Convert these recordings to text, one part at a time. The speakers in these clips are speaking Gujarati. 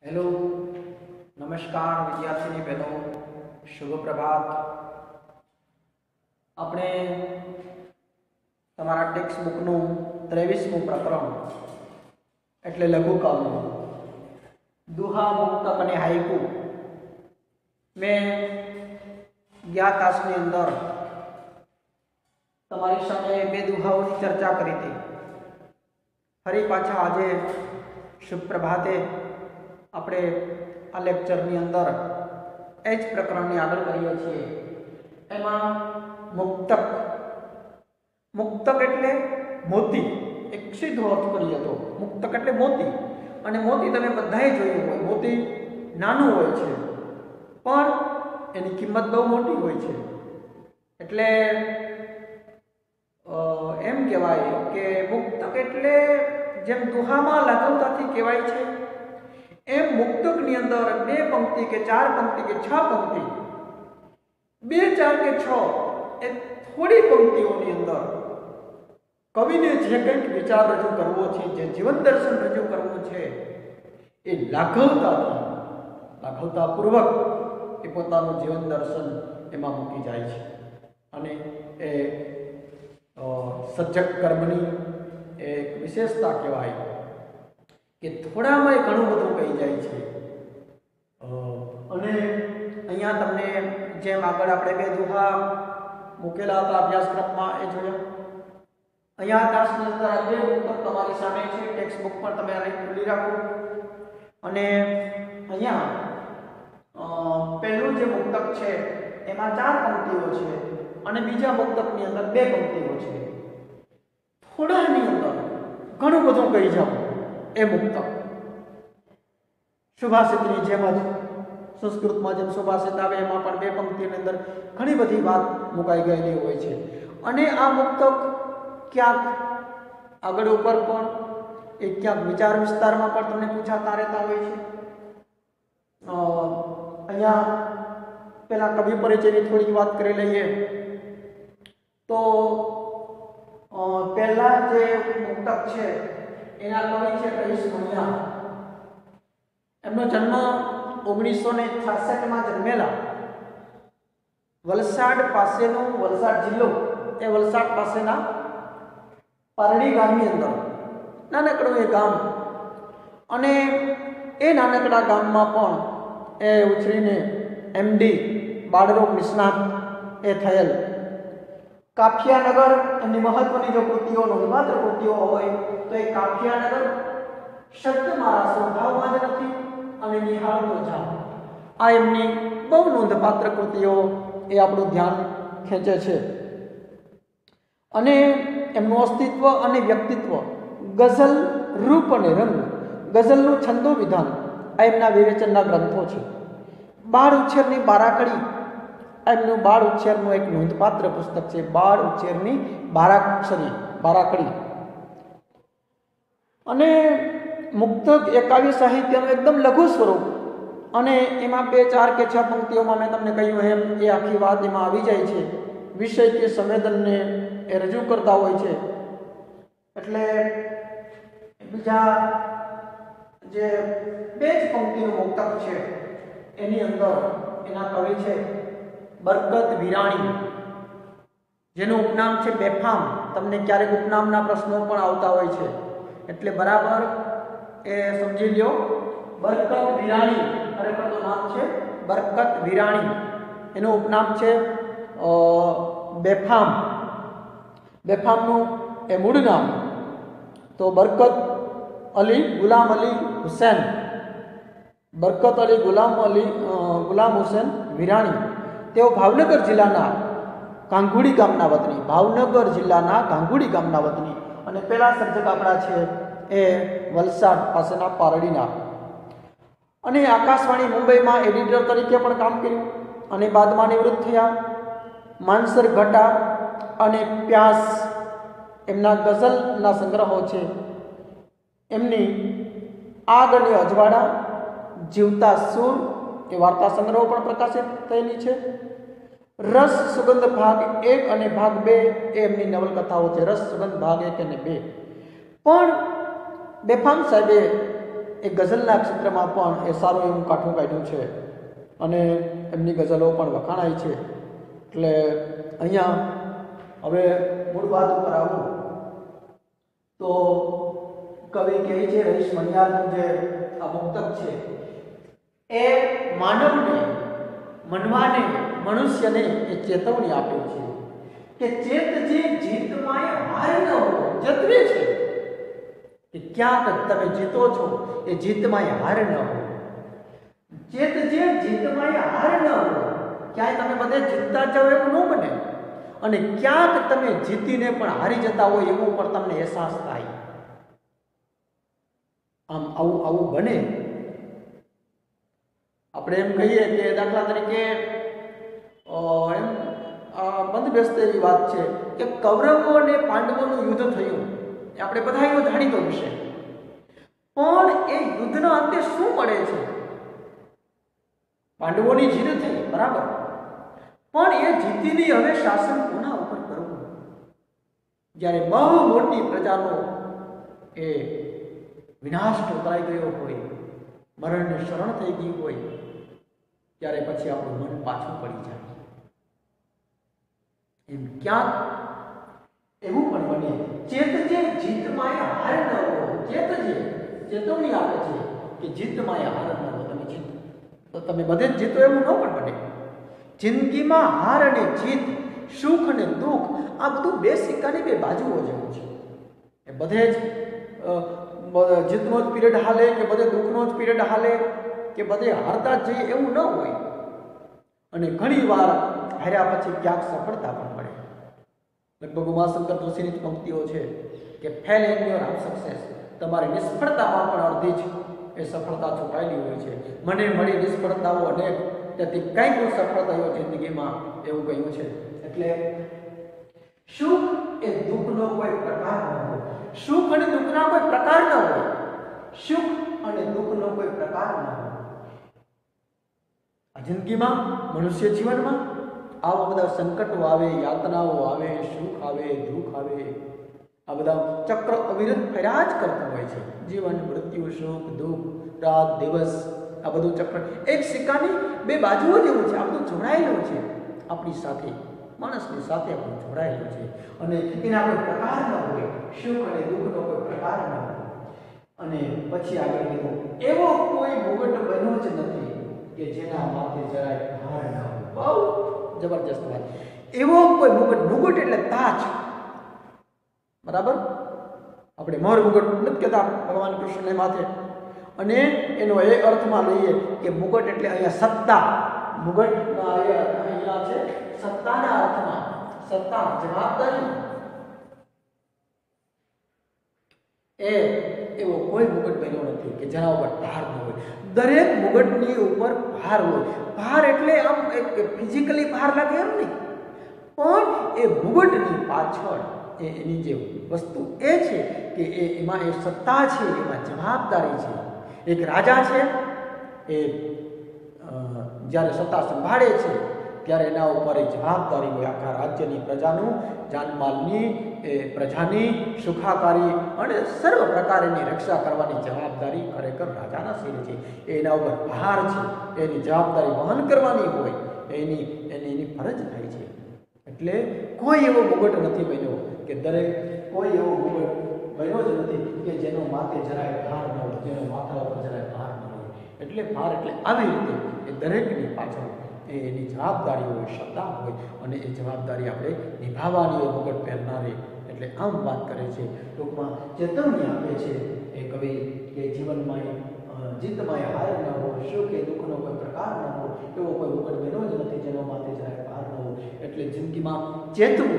हेलो, नमस्कार विद्यार्थी बहनों, शुभ प्रभात। આપણે તમારા ટેક્સ્ટ બુકનું 23મું પ્રકરણ એટલે લઘુકાવ્ય દુહા મુક્તક અને હાઈકુ મેં ગયા તાસની અંદર તમારી સામે બે દુહાઓની ચર્ચા કરી હતી। ફરી પાછા આજે શુભ પ્રભાતે આપણે આ લેક્ચરની અંદર એ જ પ્રકરણને આગળ કરીએ છીએ। એમાં મુક્તક મુક્તક એટલે મોતી, એક સીધો અર્થ કરીએ તો મુક્તક એટલે મોતી। અને મોતી તમે બધાએ જોયું હોય, મોતી નાનું હોય છે પણ એની કિંમત બહુ મોટી હોય છે। એટલે એમ કહેવાય કે મુક્તક એટલે જેમ દુહામાં લઘુતાથી કહેવાય છે એમ મુક્તકની અંદર બે પંક્તિ કે ચાર પંક્તિ કે છ પંક્તિ, બે ચાર કે છ એ થોડી પંક્તિઓની અંદર કવિને જે કંઈક વિચાર રજૂ કરવો છે, જે જીવન દર્શન રજૂ કરવું છે એ લાઘવતાપૂર્વક એ પોતાનું જીવન દર્શન એમાં મૂકી જાય છે। અને એ સજ્જક કર્મની એક વિશેષતા કહેવાય કે થોડામાં ઘણું બધું કહી જાય છે। અને અહીંયા તમને જેમ આગળ આપણે બે દુહા મૂકેલા હતા અભ્યાસક્રમમાં એ જોયા। અહીંયા ક્લાસની અંદર આ બે મુક્તક તમારી સામે છે, ટેક્સ્ટ બુક પર તમે આ ખુલ્લી રાખો। અને અહીંયા પહેલું જે મુક્તક છે એમાં ચાર પંક્તિઓ છે અને બીજા મુક્તકની અંદર બે પંક્તિઓ છે। થોડાની અંદર ઘણું બધું કહી જાઓ એ મુક્તક સુભાષિતની જેમ જ સંસ્કૃતમાં જેમ સુભાષિત આવે એમાં પણ બે પંક્તિની અંદર ઘણી બધી વાત મુકાઈ ગયેલી હોય છે। અને આ મુક્તક ક્યાંક આગળ ઉપર પણ એ ક્યાંક વિચાર વિસ્તારમાં પણ તમને પૂછાતા રહેતા હોય છે। અહીંયા પેલા કવિ પરિચયની થોડીક વાત કરી લઈએ તો પહેલા જે મુક્તક છે એના કવિ છે રહીશ ભણિયા। એમનો જન્મ 1966માં જન્મેલા। વલસાડ પાસેનો વલસાડ જિલ્લો એ વલસાડ પાસેના પારડી ગામની અંદર નાનકડું એ ગામ, અને એ નાનકડા ગામમાં પણ એ ઉછરીને એમડી બાળરોગ નિષ્ણાત એ થયેલ। કાફિયાનગર એમની મહત્વની જો કૃતિઓ નોંધપાત્ર કૃતિઓ હોય તો એ કાફિયાનગર, શબ્દ મારા સ્વભાવમાં જ નથી અને નિહાળતો જામ, આ એમની બહુ નોંધપાત્ર કૃતિઓ એ આપણું ધ્યાન ખેંચે છે। અને એમનું અસ્તિત્વ અને વ્યક્તિત્વ, ગઝલ રૂપ અને રંગ, ગઝલનું છંદો વિધાન આ એમના વિવેચનના ગ્રંથો છે। બાળ ઉછેરની બારાકડી એમનું બાળ ઉછેરનું એક નોંધપાત્ર પુસ્તક છે, બાળ ઉછેરની બારાકડી। અને મુક્તક એ કાવ્ય સાહિત્યનું એકદમ લઘુ સ્વરૂપ, અને એમાં બે ચાર કે છ પંક્તિઓમાં મેં તમને કહ્યું એમ એ આખી વાત એમાં આવી જાય છે। વિષય કે સંવેદનને એ રજૂ કરતા હોય છે। એટલે બીજા જે બે જ પંક્તિનું મુક્તક છે એની અંદર એના કવિ છે બરકત વિરાણી, જેનું ઉપનામ છે બેફામ। તમને ક્યારેક ઉપનામના પ્રશ્નો પણ આવતા હોય છે, એટલે બરાબર એ સમજી લ્યો। બરકત વિરાણી ખરેખર તો નામ છે બરકત વિરાણી, એનું ઉપનામ છે બેફામ। બેફામનું એ મૂળ નામ તો બરકત અલી ગુલામ અલી હુસૈન, બરકત અલી ગુલામ હુસૈન વિરાણી। તેઓ ભાવનગર જિલ્લાના ગાંગુડી ગામના વતની, ભાવનગર જિલ્લાના ગાંગુડી ગામના વતની, અને પહેલા સર્જક આપણા છે એ વલસાડ પાસેના પારડીના। અને આકાશવાણી મુંબઈમાં એડિટર તરીકે પણ કામ કર્યું અને બાદમાં નિવૃત્ત થયા। માનસર ઘટા અને પ્યાસ એમના ગઝલના સંગ્રહો છે। એમની આગ અને અજવાળા, જીવતા સૂર એ વાર્તા સંગ્રહો પણ પ્રકાશિત થયેલી છે। રસ સુગંધ ભાગ 1 અને ભાગ 2 એ એમની નવલકથાઓ છે। રસ સુગંધ ભાગ 1 અને 2 પણ બેફામ સાહેબે એ ગઝલના ક્ષેત્રમાં પણ એ સારું એવું કાઠું કાઢ્યું છે અને એમની ગઝલો પણ વખાણાય છે. એટલે અહીંયા હવે મૂળ વાત ઉપર આવું તો કવિ કહે છે, રહીશ મણિયારનું જે આ મુક્તક છે એ માનવને, મનવાને, મનુષ્યને એ ચેતવણી આપે છે કે ચેત જે જીતમાં હાર ન હો, જતવે છે કે ક્યાંક તમે જીતો છો એ જીતમાં હાર ન હો. ચેત જે જીતમાં હાર ન હો, ક્યાંય તમે બધે જીતતા જાઓ એવું ન બને અને ક્યાંક તમે જીતીને પણ હારી જતા હોય એવું પણ તમને અહેસાસ થાય. આમ આવું બને. આપણે એમ કહીએ કે દાખલા તરીકે એમ બંધ બેસતે એવી વાત છે કે કૌરવો અને પાંડવોનું યુદ્ધ થયું, એ આપણે બધા એનો જાણીતો વિષય. પણ એ યુદ્ધના અંતે શું મળે છે? પાંડવોની જીત થઈ, બરાબર, પણ એ જીતીને હવે શાસન કોના ઉપર કરવું? જ્યારે બહુ મોટી પ્રજાનો એ વિનાશ ટોકાઈ ગયો હોય, મરણને શરણ થઈ ગઈ હોય, ત્યારે પછી આપણું મન પાછું પડી જાય. એમ ક્યાંક એવું પણ બને, ચેત જે જીતમાં હાર ન હો, ચેત જે ચેતવણી આપે છે કે જીતમાં હાર ન હો, તમે જીત તો તમે બધે જ જીતો એવું ન પણ બને. જિંદગીમાં હાર અને જીત, સુખ અને દુઃખ, આ બધું બે સિક્કાની બે બાજુઓ જેવું છે. એ બધે જ જીતનો જ પીરિયડ હાલે કે બધે દુઃખનો જ પીરિયડ હાલે કે બધે હારતા જ જઈએ એવું ન હોય. અને ઘણી વાર હાર્યા પછી ક્યાંક સફળતા પણ મળે. લગભગ ઉમાશંકર જોશીની જ પંક્તિઓ છે કે ફેલ ઇન યોર સક્સેસ, તમારી નિષ્ફળતામાં પણ અડધી જ એ સફળતા છુપાયેલી હોય છે. મને મળી નિષ્ફળતાઓ અનેક, તેથી કંઈક હું સફળ થયો જિંદગીમાં, એવું કહ્યું છે. એટલે સુખ એ દુઃખનો કોઈ પ્રકાર ન હોય, સુખ અને દુઃખના કોઈ પ્રકાર ન હોય, સુખ અને દુઃખનો કોઈ પ્રકાર ન હોય. આ જિંદગીમાં, મનુષ્ય જીવનમાં આવા બધા સંકટો આવે, યાતનાઓ આવે, સુખ આવે, દુઃખ આવે, આ બધા ચક્ર અવિરત ફર્યા જ કરતું હોય છે. જીવન, મૃત્યુ, સુખ, દુઃખ, રાત, દિવસ, આ બધું ચક્ર એક સિક્કાની બે બાજુઓ જેવું છે. આ બધું જોડાયેલું છે આપણી સાથે, માણસની સાથે આપણું જોડાયેલું છે. અને એના કોઈ પ્રકાર ન હોય, સુખ અને દુઃખનો કોઈ પ્રકાર ન હોય. અને પછી આગળ કીધું, એવો કોઈ મુગટ બન્યો જ નથી કે જેના માથે જરાય ભાર ન હોય. બહુ જબરજસ્ત વાત. એવો કોઈ મુગટ, મુગટ એટલે તાજ, બરાબર? આપણે મોર મુગટ નથી કહેતા ભગવાન કૃષ્ણને માથે. અને એનો એ અર્થમાં લઈએ કે મુગટ એટલે અહીંયા સત્તા, મુગટના અહીંયા છે સત્તાના અર્થમાં, સત્તા, જવાબદારી. એવો કોઈ મુગટ બન્યો નથી કે જેના ઉપર ભાર ન હોય. દરેક મુગટની ઉપર ભાર હોય. ભાર એટલે આમ એક ફિઝિકલી ભાર લાગે એમ નહીં, પણ એ મુગટની પાછળ એની જે વસ્તુ એ છે કે એમાં એ સત્તા છે, એમાં જવાબદારી છે. એક રાજા છે, એ જ્યારે સત્તા સંભાળે છે ત્યારે એના ઉપર એ જવાબદારી હોય, આખા રાજ્યની પ્રજાનું, જાનમાલની, એ પ્રજાની સુખાકારી અને સર્વ પ્રકારની રક્ષા કરવાની જવાબદારી ખરેખર રાજાના શિરે છે. એના ઉપર ભાર છે, એની જવાબદારી વહન કરવાની હોય, એની ફરજ થાય છે. એટલે કોઈ એવો મુગટ નથી બન્યો કે કોઈ એવો મુગટ બન્યો જ નથી કે જેનો માથે જરાય ભાર ન હોય, જેનો માથા ઉપર જરાય ભાર ન હોય. એટલે ભાર એટલે આવી રીતે એ દરેકની પાછળ એની જવાબદારી હોય, સત્તા હોય, અને એ જવાબદારી આપણે નિભાવવાની હોય મુગટ પહેરનારી. એટલે આમ વાત કરે છે, ટૂંકમાં ચેતવણી આપે છે એ કવિ કે જીવનમાં જીતમાં હાર ન હોય, સુખ કે દુઃખનો કોઈ પ્રકાર ન હોય, એવો કોઈ મુગટ બન્યો જ નથી જેનો માથે જરાય ભાર ન હોય. એટલે જિંદગીમાં ચેતવું.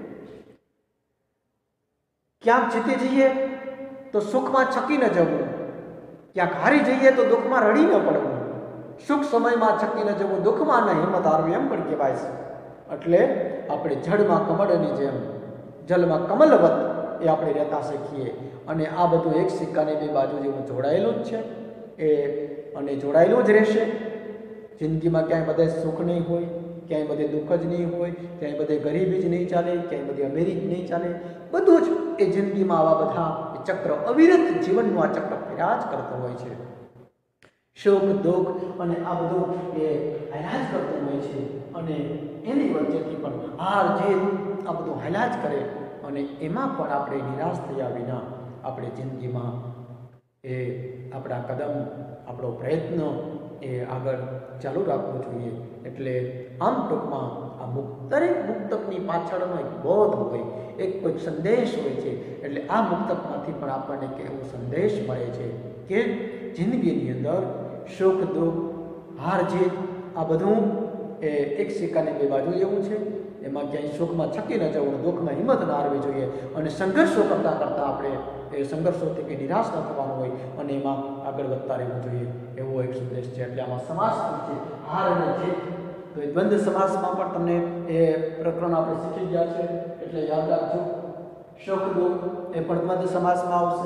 ક્યાંક જીતી જઈએ તો સુખમાં છકી ન જવું, ક્યાંક હારી જઈએ તો દુઃખમાં રડી ન પડવું, સુખ સમયમાં છકી ન જવું, દુઃખમાં ન હિંમત હારવી, એમ પણ કહેવાય છે. એટલે આપણે જળમાં કમળની જેમ, જલમાં કમલવત એ આપણે રહેતા શીખીએ. અને આ બધું એક સિક્કાની બે બાજુ જેવું જોડાયેલું જ છે, અને જોડાયેલું જ રહેશે. જિંદગીમાં ક્યાંય બધે સુખ નહીં હોય, ક્યાંય બધે દુઃખ જ નહીં હોય, ક્યાંય બધે ગરીબી જ નહીં ચાલે, ક્યાંય બધી અમીરી જ નહીં ચાલે. બધું જ એ જિંદગીમાં આવા બધા ચક્ર અવિરત જીવનનું આ ચક્ર ફર્યા જ કરતો હોય છે. શોક દુઃખ અને આ બધું એ હાલ્યા જ કરતું હોય છે અને એની વચ્ચેથી પણ હાર જીત આ બધું હાલ્યા જ કરે અને એમાં પણ આપણે નિરાશ થયા વિના આપણે જિંદગીમાં એ આપણા કદમ આપણો પ્રયત્ન એ આગળ ચાલુ રાખવો જોઈએ. એટલે આમ ટૂંકમાં આ દરેક મુક્તકની પાછળનો એક બોધ હોય, એક કોઈ સંદેશ હોય છે. એટલે આ મુક્તકમાંથી પણ આપણને એક એવો સંદેશ મળે છે કે જિંદગીની અંદર સુખ દુઃખ હાર જીત આ બધું એ એક સિક્કાની બે બાજુ જેવું છે. એમાં ક્યાંય સુખમાં છકી ન જવું, દુઃખમાં હિંમત ના હારવી જોઈએ અને સંઘર્ષો કરતાં કરતાં આપણે એ સંઘર્ષોથી કંઈ નિરાશ ન થવાનું હોય અને એમાં આગળ વધતા રહેવું જોઈએ, એવો એક સંદેશ છે. એટલે આમાં સમાસ છે હાર અને જીત. તો એ દ્વંદ્વ સમાસમાં પણ તમને એ પ્રકરણ આપણે શીખી ગયા છે. એટલે યાદ રાખજો, સુખ દુઃખ એ પણ દ્વંદ્વ સમાસમાં આવશે.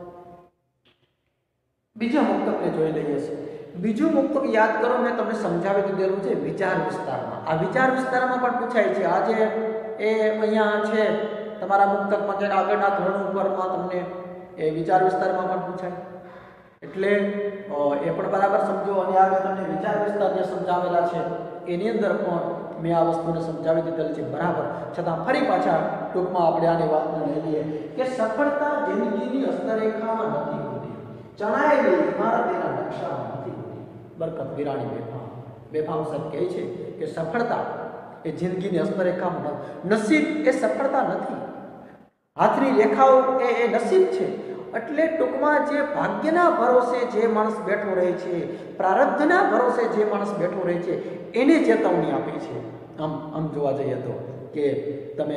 બીજા મુક્તકને જોઈ લઈએ છીએ. બીજું મુક્તક યાદ કરો, મેં તમને સમજાવી દીધેલું છે વિચાર વિસ્તારમાં. આ વિચાર વિસ્તારમાં પણ પૂછાય છે. આજે એ અહીંયા છે તમારા મુક્તકમાં કે આગળના ધોરણ ઉપરમાં તમને એ વિચાર વિસ્તારમાં પણ પૂછાય. એટલે એ પણ બરાબર સમજો. અને આ તમને વિચાર વિસ્તાર જે સમજાવેલા છે એની અંદર પણ મેં આ વસ્તુને સમજાવી દીધેલી છે બરાબર. છતાં ફરી પાછા ટૂંકમાં આપણે આની વાતને લઈ લઈએ કે સફળતા જિંદગીની હસ્તરેખામાં નથી હોતી, ચણાયેલી ઇમારત એના નકશામાં નથી હોતી. બરકત વિરાણી બેફામ સાહેબ કહે છે કે સફળતા એ જિંદગીની હસ્તરેખામાં, નસીબ એ સફળતા નથી. હાથની રેખાઓ એ નસીબ છે. એટલે ટૂંકમાં જે ભાગ્યના ભરોસે જે માણસ બેઠો રહે છે, પ્રારબ્ધના ભરોસે જે માણસ બેઠો રહે છે એને ચેતવણી આપી છે. આમ જોવા જઈએ તો કે તમે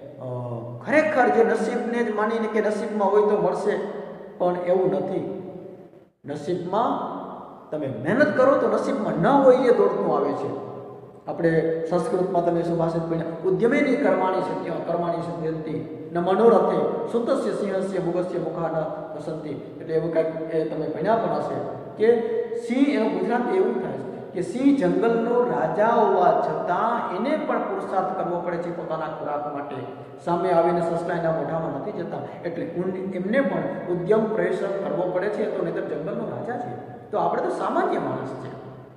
ખરેખર જે નસીબને જ માનીને કે નસીબમાં હોય તો મળશે, પણ એવું નથી. નસીબમાં તમે મહેનત કરો તો નસીબમાં ન હોય એ દોડતું આવે છે. આપણે સંસ્કૃતમાં તમે સુભાષિત ભણ્યા, ઉદ્યમેની કર્માણી સિદ્ધયંતિ ન મનોરથે સુતસ્ય સિંહસ્ય મુગસ્ય મુખા ન વસંતી. એટલે એવું કાંઈક એ તમે ભણ્યા પણ હશે કે સિંહ એનું ગુજરાત એવું થાય છે કે સિંહ જંગલનો રાજા હોવા છતાં એને પણ પુરુષાર્થ કરવો પડે છે પોતાના ખોરાક માટે. સામે આવીને સસલાના મોઢામાં નથી જતા. એટલે એમને પણ ઉદ્યમ પ્રયત્ન કરવો પડે છે. તો નહીંતર જંગલનો રાજા છે, તો આપણે તો સામાન્ય માણસ છે,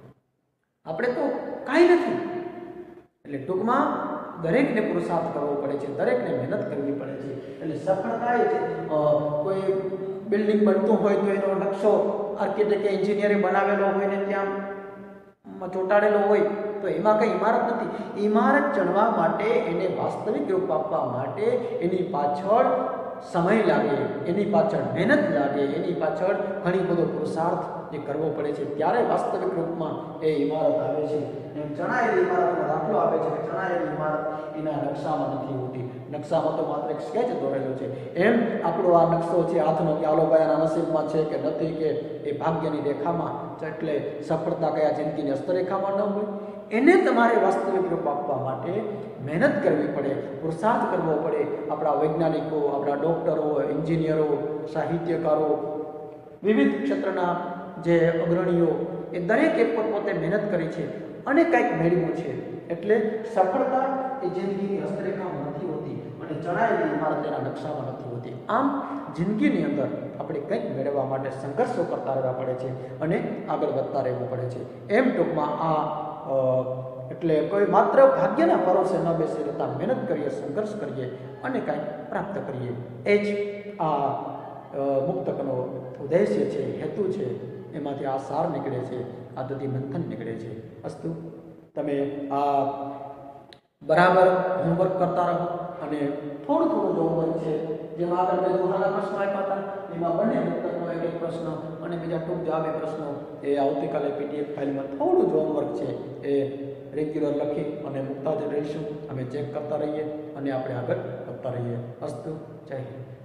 આપણે તો કાંઈ નથી. એટલે ટૂંકમાં દરેકને પુરુષાર્થ કરવો પડે છે, દરેકને મહેનત કરવી પડે છે. એટલે સફળતા એ કોઈ બિલ્ડિંગ બનતું હોય તો એનો નકશો આર્કિટેક્ટ એન્જિનિયરે બનાવેલો હોય ને ત્યાં ચોંટાડેલો હોય તો એમાં કંઈ ઇમારત નથી. ઇમારત ચણવા માટે, એને વાસ્તવિક રૂપ આપવા માટે એની પાછળ સમય લાગે, એની પાછળ મહેનત લાગે, એની પાછળ ઘણી બધો પુરુષાર્થ જે કરવો પડે છે, ત્યારે વાસ્તવિક રૂપમાં એ ઇમારત આવે છે. એમ ચણાયેલી ઇમારતનો દાખલો આપે છે કે ચણાયેલી ઇમારત એના નકશામાં નથી હોતી. નકશામાં તો માત્ર એક સ્કેચ દોરેલો છે. એમ આપણો આ નકશો છે હાથનો કે આલોબાયાના નસીબમાં છે કે નથી, કે એ ભાગ્યની રેખામાં. એટલે સફળતા કયા જિંદગીની હસ્તરેખામાં ન હોય, એને તમારે વાસ્તવિક રૂપ આપવા માટે મહેનત કરવી પડે, પુરુષાર્થ કરવો પડે. આપણા વૈજ્ઞાનિકો, આપણા ડૉક્ટરો, એન્જિનિયરો, સાહિત્યકારો, વિવિધ ક્ષેત્રના જે અગ્રણીઓ એ દરેકે પોતે મહેનત કરી છે અને કંઈક મેળવ્યું છે. એટલે સફળતા એ જિંદગીની હસ્તરેખામાં નથી હોતી અને ચણાયેલી ઇમારત એના નકશામાં નથી હોતી. આમ જિંદગીની અંદર આપણે કંઈક મેળવવા માટે સંઘર્ષો કરતા રહેવા પડે છે અને આગળ વધતા રહેવું પડે છે. એમ ટૂંકમાં આ એટલે કોઈ માત્ર ભાગ્યના ભરોસે ન બેસી રહેતા મહેનત કરીએ, સંઘર્ષ કરીએ અને કંઈક પ્રાપ્ત કરીએ. એ જ આ મુક્તકનો ઉદ્દેશ્ય છે, હેતુ છે. એમાંથી આ સાર નીકળે છે, આ દધી મંથન નીકળે છે. અસ્તુ, તમે આ બરાબર હોમવર્ક કરતા રહો અને થોડું થોડું હોમવર્ક છે. જેમાં આગળ મેં દોહાના પ્રશ્નો આપ્યા હતા, એમાં બંને મુક્તકનો એક એક પ્રશ્ન અને બીજા ટૂંક જવાબે પ્રશ્નો એ આવતીકાલે PDF ફાઇલમાં થોડું જ હોમવર્ક છે એ રેગ્યુલર લખી અને મૂકતા જ રહીશું. અમે ચેક કરતા રહીએ અને આપણે આગળ વધતા રહીએ. અસ્તુ, જય હિન્દ.